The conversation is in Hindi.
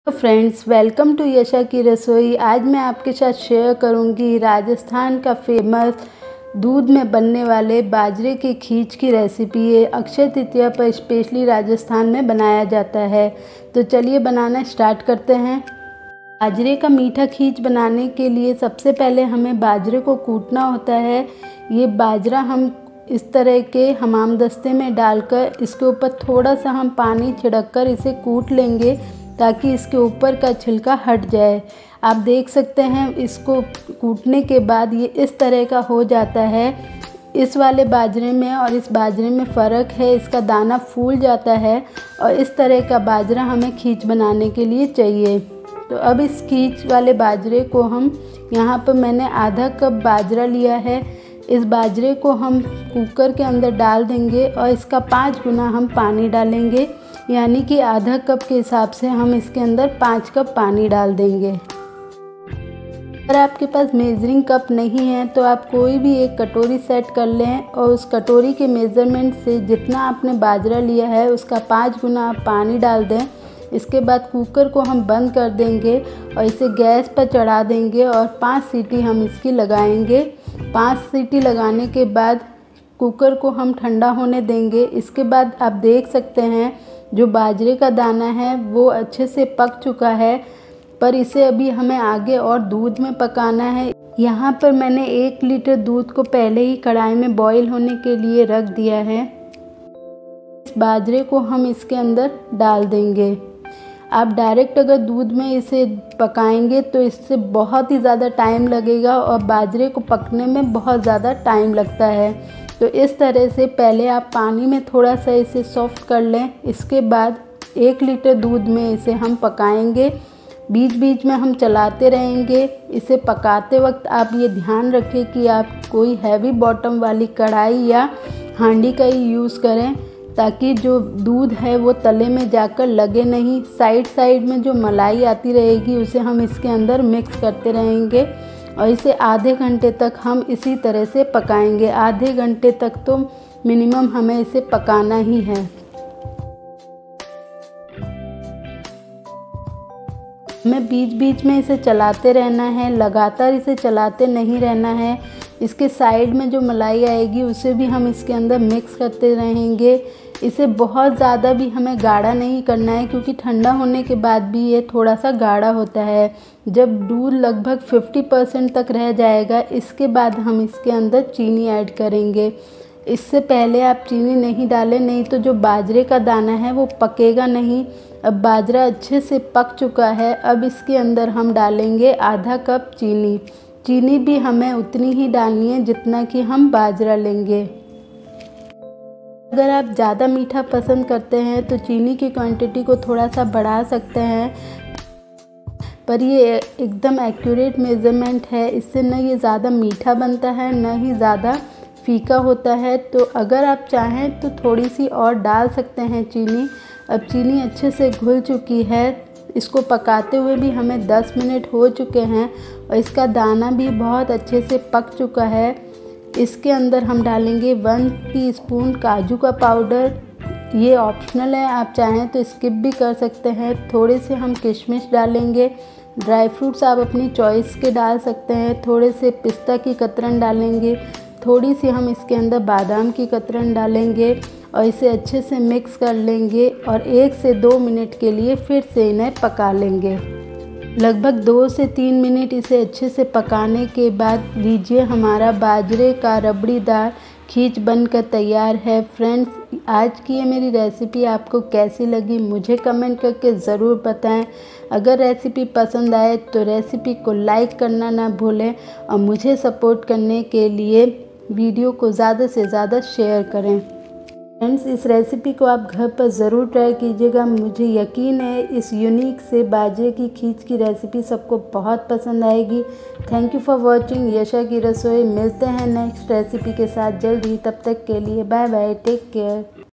तो फ्रेंड्स, वेलकम टू यशा की रसोई। आज मैं आपके साथ शेयर करूंगी राजस्थान का फेमस दूध में बनने वाले बाजरे की खीच की रेसिपी। ये अक्षय तृतीया पर स्पेशली राजस्थान में बनाया जाता है। तो चलिए बनाना स्टार्ट करते हैं। बाजरे का मीठा खीच बनाने के लिए सबसे पहले हमें बाजरे को कूटना होता है। ये बाजरा हम इस तरह के हमाम दस्ते में डालकर इसके ऊपर थोड़ा सा हम पानी छिड़क कर इसे कूट लेंगे ताकि इसके ऊपर का छिलका हट जाए। आप देख सकते हैं इसको कूटने के बाद ये इस तरह का हो जाता है। इस वाले बाजरे में और इस बाजरे में फ़र्क है, इसका दाना फूल जाता है और इस तरह का बाजरा हमें खीच बनाने के लिए चाहिए। तो अब इस खीच वाले बाजरे को हम यहाँ पर मैंने आधा कप बाजरा लिया है। इस बाजरे को हम कुकर के अंदर डाल देंगे और इसका 5 गुना हम पानी डालेंगे, यानी कि आधा कप के हिसाब से हम इसके अंदर 5 कप पानी डाल देंगे। अगर आपके पास मेजरिंग कप नहीं है तो आप कोई भी एक कटोरी सेट कर लें और उस कटोरी के मेज़रमेंट से जितना आपने बाजरा लिया है उसका 5 गुना आप पानी डाल दें। इसके बाद कुकर को हम बंद कर देंगे और इसे गैस पर चढ़ा देंगे और 5 सीटी हम इसकी लगाएंगे। 5 सीटी लगाने के बाद कुकर को हम ठंडा होने देंगे। इसके बाद आप देख सकते हैं जो बाजरे का दाना है वो अच्छे से पक चुका है, पर इसे अभी हमें आगे और दूध में पकाना है। यहाँ पर मैंने 1 लीटर दूध को पहले ही कढ़ाई में बॉईल होने के लिए रख दिया है। इस बाजरे को हम इसके अंदर डाल देंगे। आप डायरेक्ट अगर दूध में इसे पकाएंगे तो इससे बहुत ही ज़्यादा टाइम लगेगा और बाजरे को पकने में बहुत ज़्यादा टाइम लगता है। तो इस तरह से पहले आप पानी में थोड़ा सा इसे सॉफ्ट कर लें। इसके बाद 1 लीटर दूध में इसे हम पकाएंगे। बीच बीच में हम चलाते रहेंगे। इसे पकाते वक्त आप ये ध्यान रखें कि आप कोई हैवी बॉटम वाली कढ़ाई या हांडी का ही यूज़ करें ताकि जो दूध है वो तले में जाकर लगे नहीं। साइड साइड में जो मलाई आती रहेगी उसे हम इसके अंदर मिक्स करते रहेंगे और इसे आधे घंटे तक हम इसी तरह से पकाएंगे। आधे घंटे तक तो मिनिमम हमें इसे पकाना ही है। हमें बीच बीच में इसे चलाते रहना है, लगातार इसे चलाते नहीं रहना है। इसके साइड में जो मलाई आएगी उसे भी हम इसके अंदर मिक्स करते रहेंगे। इसे बहुत ज़्यादा भी हमें गाढ़ा नहीं करना है क्योंकि ठंडा होने के बाद भी ये थोड़ा सा गाढ़ा होता है। जब दूध लगभग 50% तक रह जाएगा इसके बाद हम इसके अंदर चीनी ऐड करेंगे। इससे पहले आप चीनी नहीं डालें, नहीं तो जो बाजरे का दाना है वो पकेगा नहीं। अब बाजरा अच्छे से पक चुका है। अब इसके अंदर हम डालेंगे आधा कप चीनी। चीनी भी हमें उतनी ही डालनी है जितना कि हम बाजरा लेंगे। अगर आप ज़्यादा मीठा पसंद करते हैं तो चीनी की क्वांटिटी को थोड़ा सा बढ़ा सकते हैं, पर ये एकदम एक्यूरेट मेज़रमेंट है। इससे न ये ज़्यादा मीठा बनता है न ही ज़्यादा फीका होता है। तो अगर आप चाहें तो थोड़ी सी और डाल सकते हैं चीनी। अब चीनी अच्छे से घुल चुकी है। इसको पकाते हुए भी हमें 10 मिनट हो चुके हैं और इसका दाना भी बहुत अच्छे से पक चुका है। इसके अंदर हम डालेंगे 1 टीस्पून काजू का पाउडर। ये ऑप्शनल है, आप चाहें तो स्किप भी कर सकते हैं। थोड़े से हम किशमिश डालेंगे। ड्राई फ्रूट्स आप अपनी चॉइस के डाल सकते हैं। थोड़े से पिस्ता की कतरन डालेंगे। थोड़ी सी हम इसके अंदर बादाम की कतरन डालेंगे और इसे अच्छे से मिक्स कर लेंगे और 1 से 2 मिनट के लिए फिर से इन्हें पका लेंगे। लगभग 2 से 3 मिनट इसे अच्छे से पकाने के बाद लीजिए हमारा बाजरे का रबड़ीदार खीच बनकर तैयार है। फ्रेंड्स, आज की ये मेरी रेसिपी आपको कैसी लगी मुझे कमेंट करके ज़रूर बताएं। अगर रेसिपी पसंद आए तो रेसिपी को लाइक करना ना भूलें और मुझे सपोर्ट करने के लिए वीडियो को ज़्यादा से ज़्यादा शेयर करें। फ्रेंड्स, इस रेसिपी को आप घर पर ज़रूर ट्राई कीजिएगा। मुझे यकीन है इस यूनिक से बाजरे की खीच की रेसिपी सबको बहुत पसंद आएगी। थैंक यू फॉर वॉचिंग यशा की रसोई। मिलते हैं नेक्स्ट रेसिपी के साथ जल्द ही। तब तक के लिए बाय बाय, टेक केयर।